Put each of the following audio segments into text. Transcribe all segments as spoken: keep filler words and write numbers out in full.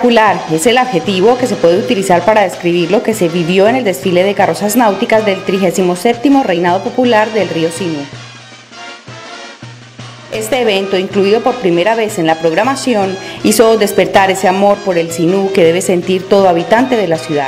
Espectacular es el adjetivo que se puede utilizar para describir lo que se vivió en el desfile de carrozas náuticas del trigésimo séptimo Reinado Popular del río Sinú. Este evento, incluido por primera vez en la programación, hizo despertar ese amor por el Sinú que debe sentir todo habitante de la ciudad.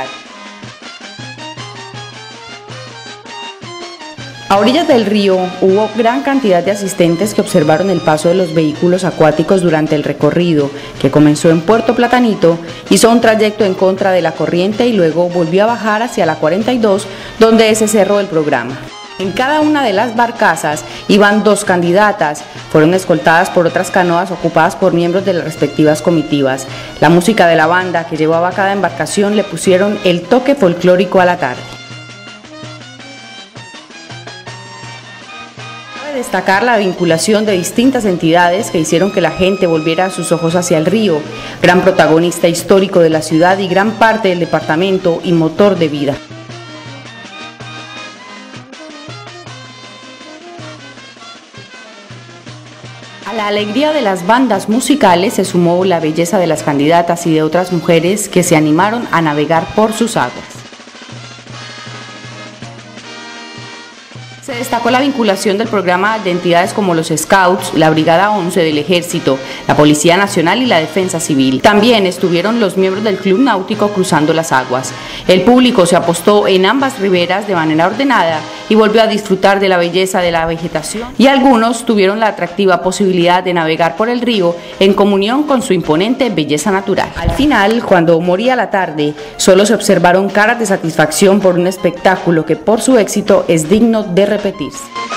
A orillas del río hubo gran cantidad de asistentes que observaron el paso de los vehículos acuáticos durante el recorrido, que comenzó en Puerto Platanito, hizo un trayecto en contra de la corriente y luego volvió a bajar hacia la cuarenta y dos, donde se cerró el programa. En cada una de las barcazas iban dos candidatas, fueron escoltadas por otras canoas ocupadas por miembros de las respectivas comitivas. La música de la banda que llevaba cada embarcación le pusieron el toque folclórico a la tarde. Cabe destacar la vinculación de distintas entidades que hicieron que la gente volviera sus ojos hacia el río, gran protagonista histórico de la ciudad y gran parte del departamento y motor de vida. A la alegría de las bandas musicales se sumó la belleza de las candidatas y de otras mujeres que se animaron a navegar por sus aguas. Se destacó la vinculación del programa de entidades como los Scouts, la Brigada once del Ejército, la Policía Nacional y la Defensa Civil. También estuvieron los miembros del Club Náutico cruzando las aguas. El público se apostó en ambas riberas de manera ordenada y volvió a disfrutar de la belleza de la vegetación, y algunos tuvieron la atractiva posibilidad de navegar por el río en comunión con su imponente belleza natural. Al final, cuando moría la tarde, solo se observaron caras de satisfacción por un espectáculo que por su éxito es digno de repetirse.